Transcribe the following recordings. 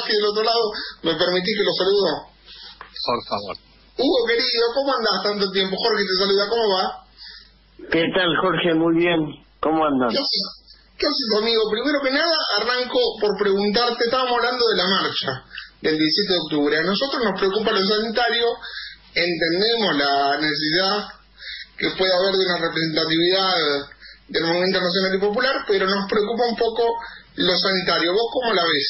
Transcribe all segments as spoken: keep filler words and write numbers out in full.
casi del otro lado, ¿me permitís que lo saludo? Por favor. Hugo, querido, ¿cómo andás tanto tiempo? Jorge te saluda, ¿cómo va? ¿Qué tal, Jorge? Muy bien. ¿Cómo andas? ¿Qué haces, ¿Qué haces, amigo? Primero que nada, arranco por preguntarte, estábamos hablando de la marcha del diecisiete de octubre. A nosotros nos preocupa lo sanitario, entendemos la necesidad que puede haber de una representatividad del movimiento nacional y popular, pero nos preocupa un poco lo sanitario. ¿Vos cómo la ves?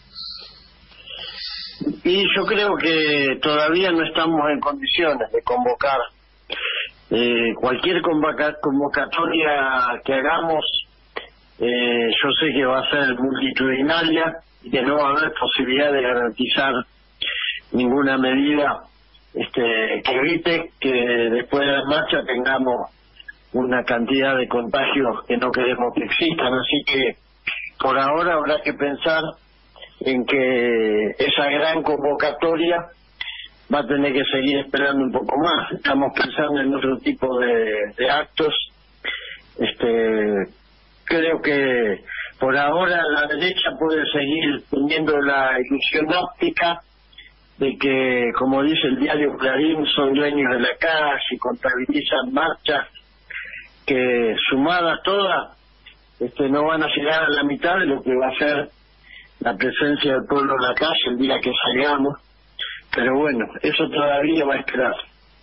Y yo creo que todavía no estamos en condiciones de convocar eh, cualquier convoca convocatoria que hagamos. Eh, yo sé que va a ser multitudinaria y que no va a haber posibilidad de garantizar ninguna medida este, que evite que después de la marcha tengamos una cantidad de contagios que no queremos que existan. Así que por ahora habrá que pensar en que esa gran convocatoria va a tener que seguir esperando un poco más. Estamos pensando en otro tipo de, de actos. Este, creo que por ahora la derecha puede seguir teniendo la ilusión óptica de que, como dice el diario Clarín, son dueños de la calle y contabilizan marchas que, sumadas todas, este, no van a llegar a la mitad de lo que va a ser la presencia del pueblo en la calle el día que salgamos. Pero bueno, eso todavía va a esperar.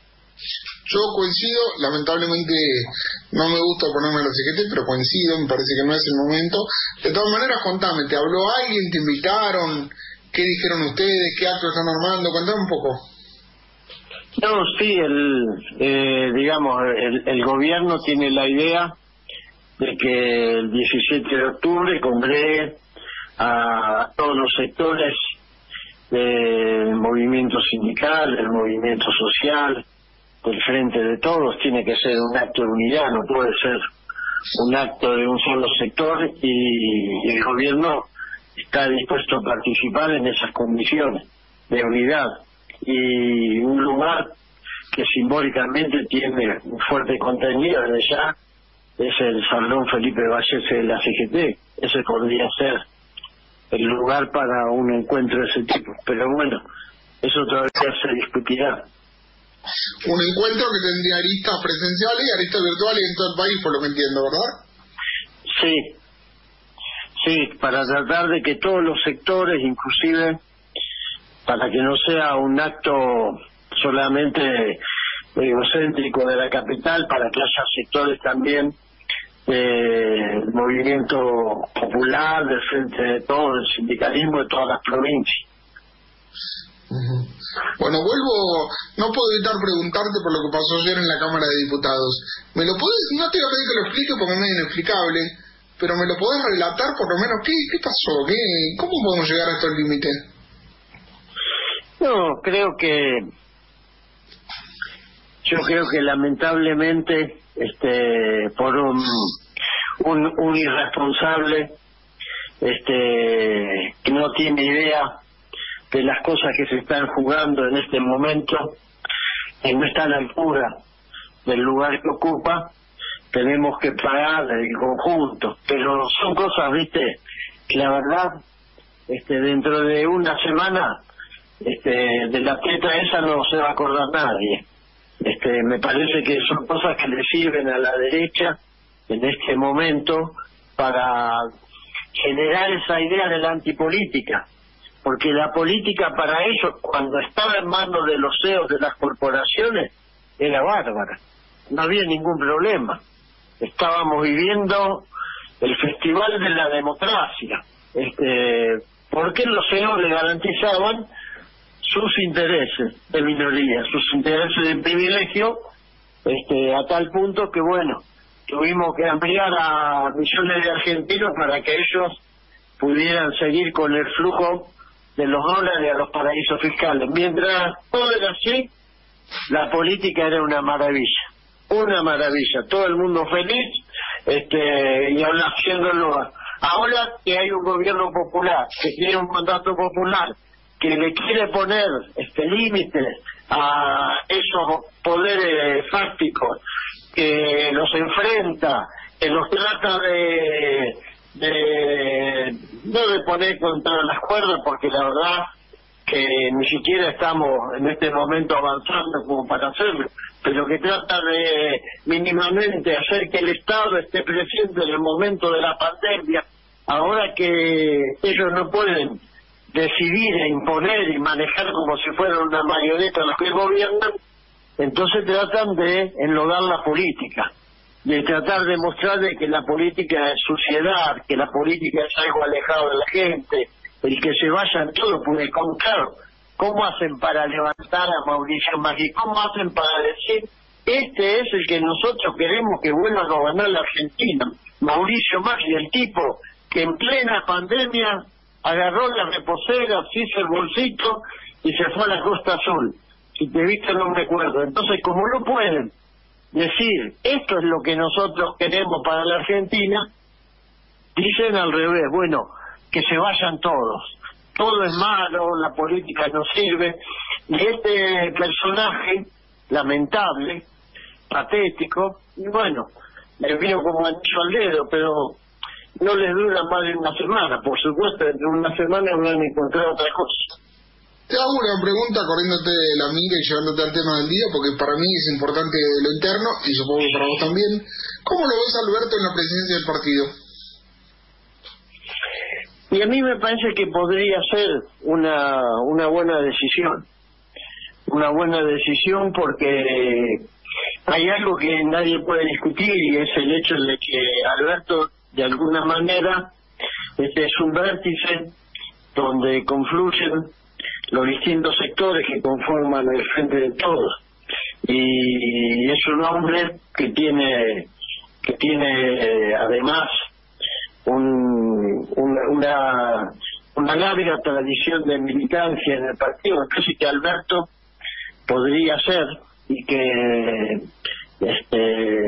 Yo coincido, lamentablemente no me gusta ponerme los etiquetes, pero coincido, me parece que no es el momento. De todas maneras, contame, ¿te habló alguien? ¿Te invitaron? ¿Qué dijeron ustedes? ¿Qué actos están armando? Contame un poco. No, sí, el, eh, digamos, el, el gobierno tiene la idea de que el diecisiete de octubre congregue a todos los sectores del movimiento sindical, del movimiento social, del frente de todos. Tiene que ser un acto de unidad, no puede ser un acto de un solo sector, y el gobierno está dispuesto a participar en esas condiciones de unidad. Y un lugar que simbólicamente tiene un fuerte contenido desde ya es el Salón Felipe Vallese de la C G T. Ese podría ser el lugar para un encuentro de ese tipo, pero bueno, eso todavía se discutirá. Un encuentro que tendría aristas presenciales y aristas virtuales en todo el país, por lo que entiendo, ¿verdad? Sí, sí, para tratar de que todos los sectores, inclusive para que no sea un acto solamente egocéntrico de la capital, para que haya sectores también del movimiento popular, del frente de todo, del sindicalismo de todas las provincias. Uh-huh. Bueno, vuelvo, no puedo evitar preguntarte por lo que pasó ayer en la Cámara de Diputados. ¿Me lo podés? No te voy a pedir que lo explique porque es medio inexplicable, pero ¿me lo podés relatar por lo menos? ¿Qué, qué pasó? ¿Qué, ¿Cómo podemos llegar a estos límites? No, creo que yo creo que lamentablemente este por un un, un irresponsable este que no tiene idea de las cosas que se están jugando en este momento, que no está a la altura del lugar que ocupa, tenemos que pagar el conjunto. Pero son cosas, viste, que la verdad, este dentro de una semana, este de la teta esa no se va a acordar nadie. Este me parece que son cosas que le sirven a la derecha en este momento para generar esa idea de la antipolítica, porque la política para ellos, cuando estaba en manos de los C E Os de las corporaciones, era bárbara, no había ningún problema. Estábamos viviendo el festival de la democracia, este porque los C E Os le garantizaban sus intereses de minoría, sus intereses de privilegio, este a tal punto que bueno, tuvimos que ampliar a millones de argentinos para que ellos pudieran seguir con el flujo de los dólares a los paraísos fiscales. Mientras todo era así, la política era una maravilla, una maravilla, todo el mundo feliz, este y ahora haciéndolo. Ahora que hay un gobierno popular, que tiene un mandato popular, que le quiere poner este límite a esos poderes fácticos, que los enfrenta, que los trata de, de no de poner contra las cuerdas, porque la verdad que ni siquiera estamos en este momento avanzando como para hacerlo, pero que trata de mínimamente hacer que el Estado esté presente en el momento de la pandemia, ahora que ellos no pueden decidir e imponer y manejar como si fueran una marioneta los que gobiernan, entonces tratan de enlodar la política, de tratar de mostrarle que la política es suciedad, que la política es algo alejado de la gente, el que se vayan todos, porque con claro, ¿cómo hacen para levantar a Mauricio Macri? ¿Cómo hacen para decir, este es el que nosotros queremos que vuelva a gobernar la Argentina? Mauricio Macri, el tipo que en plena pandemia agarró la reposera, se hizo el bolsito y se fue a la Costa Azul. Si te viste no me acuerdo. Entonces, como no pueden decir, esto es lo que nosotros queremos para la Argentina, dicen al revés, bueno, que se vayan todos. Todo es malo, la política no sirve. Y este personaje, lamentable, patético, y bueno, le vino como anillo al dedo, pero no les dura más de una semana. Por supuesto, dentro de una semana habrán encontrado otra cosa. Te hago una pregunta corriéndote de la mira y llevándote al tema del día, porque para mí es importante lo interno, y supongo que para vos también. ¿Cómo lo ves, Alberto, en la presidencia del partido? Y a mí me parece que podría ser una una buena decisión. Una buena decisión porque hay algo que nadie puede discutir, y es el hecho de que Alberto, de alguna manera, este es un vértice donde confluyen los distintos sectores que conforman el Frente de Todos, y es un hombre que tiene que tiene eh, además un, una, una una larga tradición de militancia en el partido. Entonces que Alberto podría ser, y que este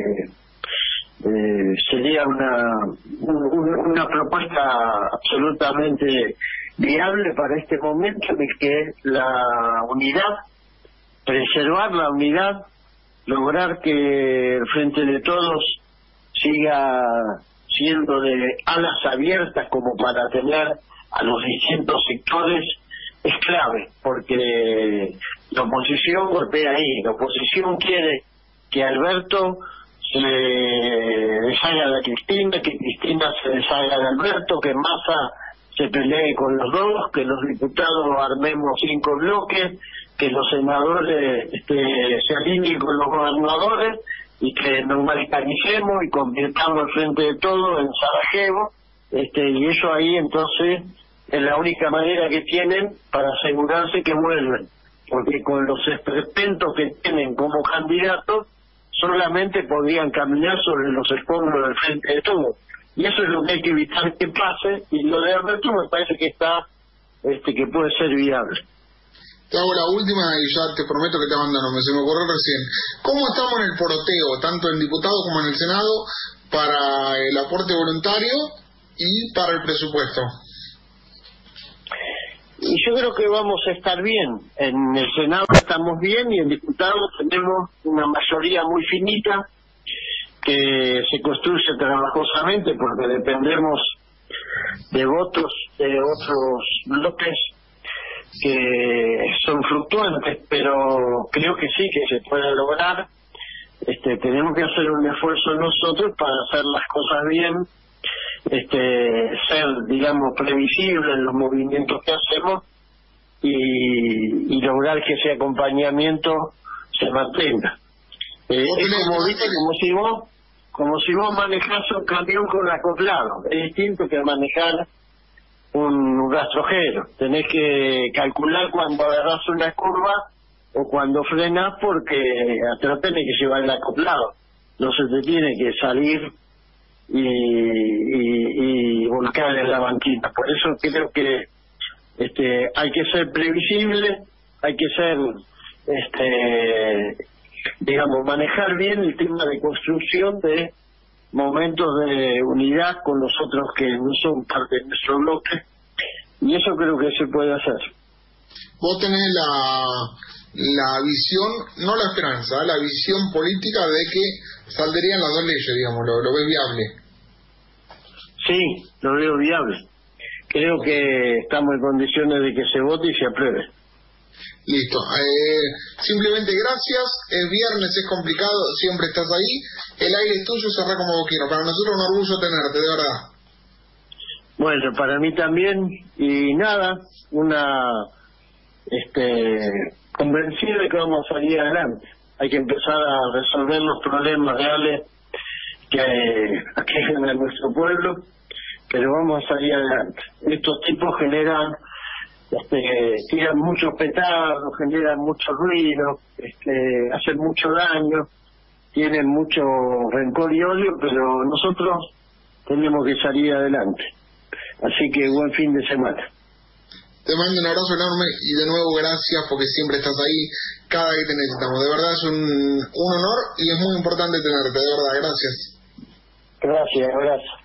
eh, sería una una, una propuesta absolutamente viable para este momento, de que la unidad, preservar la unidad, lograr que el Frente de Todos siga siendo de alas abiertas como para tener a los distintos sectores, es clave, porque la oposición golpea ahí. La oposición quiere que Alberto se deshaga de Cristina, que Cristina se deshaga de Alberto, que Massa se pelee con los dos, que los diputados armemos cinco bloques, que los senadores este, se alineen con los gobernadores, y que nos balcanicemos y convirtamos el Frente de Todo en Sarajevo, este, y eso ahí entonces es la única manera que tienen para asegurarse que vuelven, porque con los esperpentos que tienen como candidatos solamente podrían caminar sobre los escombros del Frente de Todo, y eso es lo que hay que evitar que pase, y lo de Alberto me parece que está este que puede ser viable. Te hago la última y ya te prometo que te abandono, me se me ocurrió recién. ¿Cómo estamos en el poroteo, tanto en diputados como en el Senado, para el aporte voluntario y para el presupuesto? Y yo creo que vamos a estar bien. En el Senado estamos bien, y en diputados tenemos una mayoría muy finita que se construye trabajosamente, porque dependemos de votos de otros bloques que son fluctuantes, pero creo que sí que se puede lograr. Este, tenemos que hacer un esfuerzo nosotros para hacer las cosas bien, este, ser, digamos, previsibles en los movimientos que hacemos, y, y lograr que ese acompañamiento se mantenga. Eh, es como, ¿viste? como si vos como si vos manejás un camión con acoplado. Es distinto que manejar un rastrojero. Tenés que calcular cuando agarrás una curva o cuando frenás, porque te lo tenés que llevar el acoplado. No se te tiene que salir y, y, y volcar en la banquina. Por eso creo que este hay que ser previsible, hay que ser este digamos manejar bien el tema de construcción de momentos de unidad con los otros que no son parte de nuestro bloque, y eso creo que se puede hacer. Vos tenés la la visión, no la esperanza, la visión política de que saldrían las dos leyes, digamos, lo, lo ves viable. Sí, lo veo viable. creo que estamos en condiciones de que se vote y se apruebe. Listo. Eh, simplemente gracias. Es viernes, es complicado, siempre estás ahí. El aire es tuyo, cerrá como vos quieras. Para nosotros es un orgullo tenerte, de verdad. Bueno, para mí también. Y nada, una este convencido de que vamos a salir adelante. Hay que empezar a resolver los problemas reales que aquejan a nuestro pueblo, pero vamos a salir adelante. Estos tipos generan Este, tiran muchos petardos, generan mucho ruido, este, hacen mucho daño, tienen mucho rencor y odio, pero nosotros tenemos que salir adelante. Así que buen fin de semana. Te mando un abrazo enorme y de nuevo gracias porque siempre estás ahí cada vez que te necesitamos. De verdad es un, un honor y es muy importante tenerte, de verdad, gracias. Gracias, gracias.